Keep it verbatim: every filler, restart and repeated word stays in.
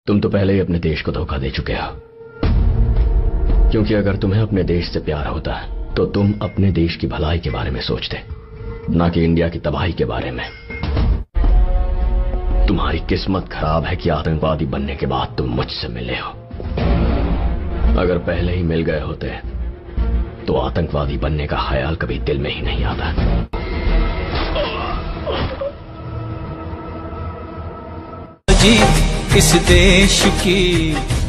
तुम तो पहले ही अपने देश को धोखा दे चुके हो, क्योंकि अगर तुम्हें अपने देश से प्यार होता तो तुम अपने देश की भलाई के बारे में सोचते, ना कि इंडिया की तबाही के बारे में। तुम्हारी किस्मत खराब है कि आतंकवादी बनने के बाद तुम मुझसे मिले हो। अगर पहले ही मिल गए होते तो आतंकवादी बनने का ख्याल कभी दिल में ही नहीं आता। जीत किस देश की